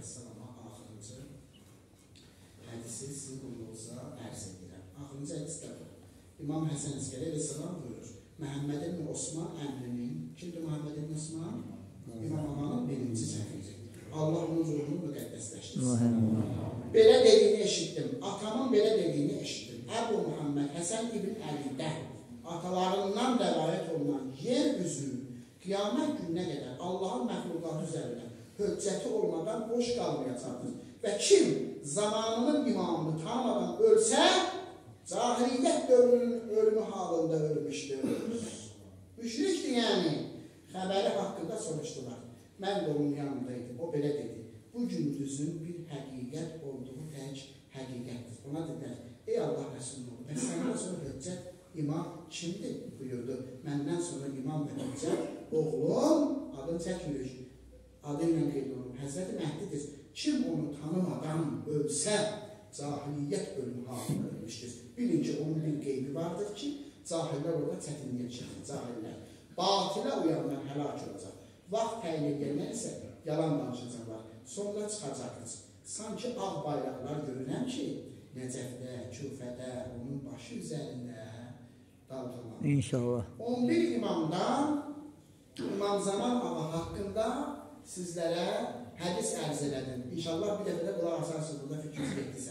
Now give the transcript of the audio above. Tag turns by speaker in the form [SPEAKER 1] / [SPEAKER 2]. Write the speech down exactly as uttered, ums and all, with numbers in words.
[SPEAKER 1] vəssalama axırıncı hədisi sizin qulluğunuza ərz edirəm. Axırıncı hədisdə bu. İmam Həsən Əskəri əleyhissalam buyurur. Məhəmməd ibn Osman əmrinin, kimdir Məhəmməd ibn Osman? İmam Amanın birinci səfiri. Allah onun ruhunu müqəddəsləşdirsin. Belə dediyini eşitdim. Atamın belə dediyini eşitdim. Əbu Muhammed Həsən ibn Əlidən atalarından rəvayət olunan yer üzü qiyamət gününə qədər Allahın məxluqatı üzərində höccəti olmadan boş qalmayacaqdır. Və kim zamanının imamını tanımadan ölsə, cahiliyyət dövrünün ölümü halında ölmüşdür. Müşrikdir yəni. Xəbəri haqqında soruşdular. Mən də onun yanındaydım. O belə dedi. Bu gündüzün bir həqiqət olduğu tək həqiqətdir. Ona dedilər, ey Allah Rəsulullah, və səndən sonra höccət imam kimdir? Buyurdu. Məndən sonra imam və höccət oğlum, adını çəkmiyor. Adı ilə qeyd olunur. Həzrəti Məhdidir. Kim onu tanımadan ölsə, cahiliyyət ölümü halında ölmüşdür. Bilin ki, onun bir qeybi vardır ki, cahillər orada çətinliyə çıxır, cahillər. Batilə uyanlar həlak olacaq. Vaxt təyin edilənlər isə yalan danışacaqlar. Sonra çıxacaqdır. Sanki ağ bayraqlar görünən ki, Nəcəfdə, Küfədə, onun başı üzərində dalğalanır.
[SPEAKER 2] İnşallah.
[SPEAKER 1] on bir imamdan İmam Zaman Ağa haqqında sizlərə hədis ərz elədim. İnşallah bir dəfə də qulaq asarsınız, burada fikriniz getdisə.